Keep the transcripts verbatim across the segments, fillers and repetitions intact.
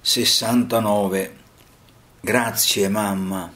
sessantanove. Grazie mamma.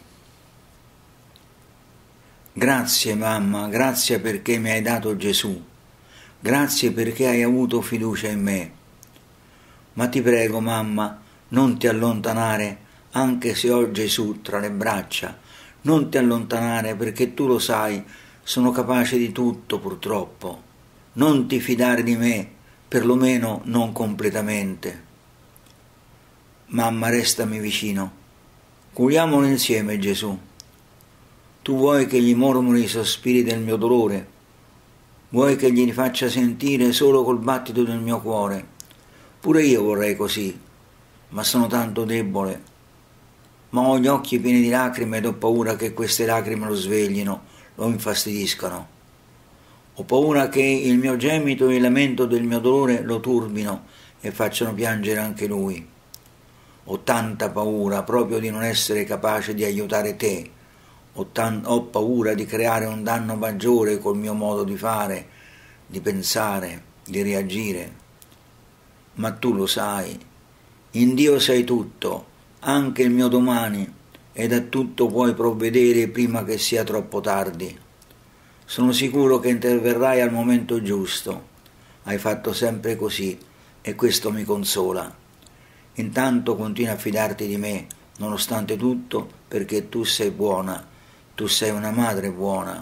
Grazie mamma, grazie perché mi hai dato Gesù. Grazie perché hai avuto fiducia in me. Ma ti prego mamma, non ti allontanare, anche se ho Gesù tra le braccia. Non ti allontanare perché tu lo sai, sono capace di tutto purtroppo. Non ti fidare di me, perlomeno non completamente. Mamma, restami vicino. Curiamolo insieme, Gesù. Tu vuoi che gli mormori i sospiri del mio dolore? Vuoi che glieli faccia sentire solo col battito del mio cuore? Pure io vorrei così, ma sono tanto debole. Ma ho gli occhi pieni di lacrime ed ho paura che queste lacrime lo sveglino, lo infastidiscano. Ho paura che il mio gemito e il lamento del mio dolore lo turbino e facciano piangere anche lui. Ho tanta paura proprio di non essere capace di aiutare te. Ho, tan- ho paura di creare un danno maggiore col mio modo di fare, di pensare, di reagire. Ma tu lo sai. In Dio sai tutto, anche il mio domani, ed a tutto puoi provvedere prima che sia troppo tardi. Sono sicuro che interverrai al momento giusto. Hai fatto sempre così e questo mi consola. Intanto continua a fidarti di me, nonostante tutto, perché tu sei buona, tu sei una madre buona.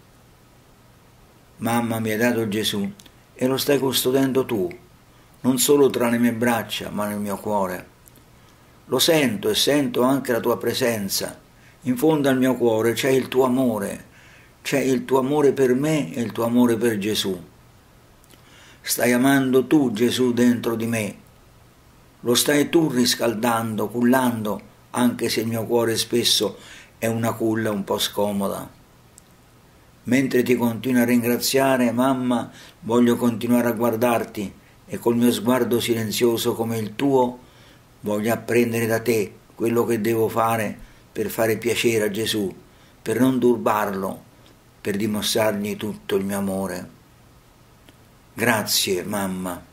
Mamma mi ha dato Gesù e lo stai custodendo tu, non solo tra le mie braccia, ma nel mio cuore. Lo sento e sento anche la tua presenza. In fondo al mio cuore c'è il tuo amore, c'è il tuo amore per me e il tuo amore per Gesù. Stai amando tu Gesù dentro di me. Lo stai tu riscaldando, cullando, anche se il mio cuore spesso è una culla un po' scomoda. Mentre ti continuo a ringraziare, mamma, voglio continuare a guardarti e col mio sguardo silenzioso come il tuo voglio apprendere da te quello che devo fare per fare piacere a Gesù, per non turbarlo, per dimostrargli tutto il mio amore. Grazie, mamma.